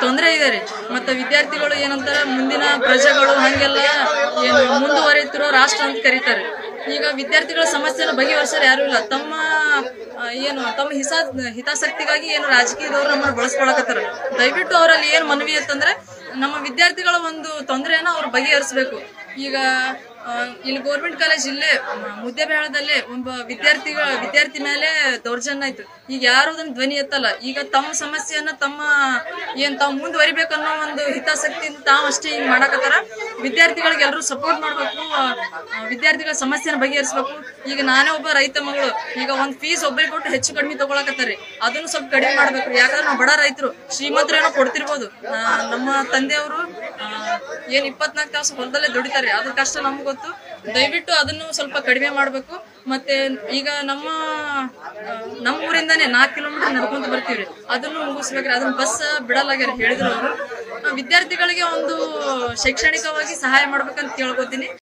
ತೊಂದರೆ ಇದೆ ರೀ. ಮತ್ತೆ ವಿದ್ಯಾರ್ಥಿಗಳು ಏನಂತಾರೆ, ಮುಂದಿನ ಪ್ರಜೆಗಳು ಹಂಗೆಲ್ಲ ಏನು ಮುಂದುವರಿತಿರೋ ರಾಷ್ಟ್ರ ಅಂತ ಕರೀತಾರೆ. ಈಗ ವಿದ್ಯಾರ್ಥಿಗಳ ಸಮಸ್ಯೆನ ಬಗೆಹರಿಸೋರು ಯಾರು ಇಲ್ಲ. ತಮ್ಮ ಹಿತಾಸಕ್ತಿಗಾಗಿ ಏನು ರಾಜಕೀಯದವರು ನಮ್ಮನ್ನು ಬಳಸ್ಕೊಳಕತ್ತಾರ. ದಯವಿಟ್ಟು ಅವರಲ್ಲಿ ಏನ್ ಮನವಿ ಅಂತಂದ್ರೆ, ನಮ್ಮ ವಿದ್ಯಾರ್ಥಿಗಳ ಒಂದು ತೊಂದರೆಯನ್ನ ಅವ್ರು ಬಗೆಹರಿಸಬೇಕು. ಈಗ ಇಲ್ಲಿ ಗೌರ್ಮೆಂಟ್ ಕಾಲೇಜ್ ಇಲ್ಲೇ ಮುದ್ದೇಬೇಳದಲ್ಲಿ ಒಬ್ಬ ವಿದ್ಯಾರ್ಥಿ ಮೇಲೆ ದೌರ್ಜನ್ಯ ಆಯ್ತು. ಈಗ ಯಾರು ಅದನ್ನ ಧ್ವನಿ ಎತ್ತಲ್ಲ. ಈಗ ತಮ್ಮ ಸಮಸ್ಯೆಯನ್ನ ತಾವು ಮುಂದುವರಿಬೇಕನ್ನೋ ಒಂದು ಹಿತಾಸಕ್ತಿಯಿಂದ ತಾವು ಅಷ್ಟೇ ಹಿಂಗ್ ಮಾಡಕತ್ತಾರ. ವಿದ್ಯಾರ್ಥಿಗಳಿಗೆ ಎಲ್ಲರೂ ಸಪೋರ್ಟ್ ಮಾಡ್ಬೇಕು, ವಿದ್ಯಾರ್ಥಿಗಳ ಸಮಸ್ಯೆನ ಬಗೆಹರಿಸಬೇಕು. ಈಗ ನಾನೇ ಒಬ್ಬ ರೈತ ಮಗಳು, ಈಗ ಒಂದ್ ಫೀಸ್ ಒಬ್ಬರಿಗೆ ಕೊಟ್ಟು ಹೆಚ್ಚು ಕಡಿಮೆ ತಗೊಳಕತ್ತಾರೆ. ಅದನ್ನು ಸ್ವಲ್ಪ ಕಡಿಮೆ ಮಾಡ್ಬೇಕು. ಯಾಕಂದ್ರೆ ನಾವು ಬಡ ರೈತರು, ಶ್ರೀಮಂತರೇನೋ ಕೊಡ್ತಿರ್ಬೋದು. ನಮ್ಮ ತಂದೆಯವರು 24 ತಾಸು ಹೊಲದಲ್ಲೇ ದುಡಿತಾರೆ. ಅದ್ರ ಕಷ್ಟ ನಮ್ಗೆ ಗೊತ್ತು. ದಯವಿಟ್ಟು ಅದನ್ನು ಸ್ವಲ್ಪ ಕಡಿಮೆ ಮಾಡ್ಬೇಕು. ಮತ್ತೆ ಈಗ ನಮ್ಮ ಊರಿಂದಾನೇ 4 ಕಿಲೋಮೀಟರ್ ನಡ್ಕೊಂತ ಬರ್ತೀವ್ರಿ, ಅದನ್ನು ಮುಗಿಸ್ಬೇಕ್ರಿ. ಅದನ್ನ ಬಸ್ ಬಿಡಲಾಗ್ಯಾರ ಹೇಳಿದ್ರು ಅವರು. ವಿದ್ಯಾರ್ಥಿಗಳಿಗೆ ಒಂದು ಶೈಕ್ಷಣಿಕವಾಗಿ ಸಹಾಯ ಮಾಡ್ಬೇಕಂತ ಕೇಳ್ಕೊತೀನಿ.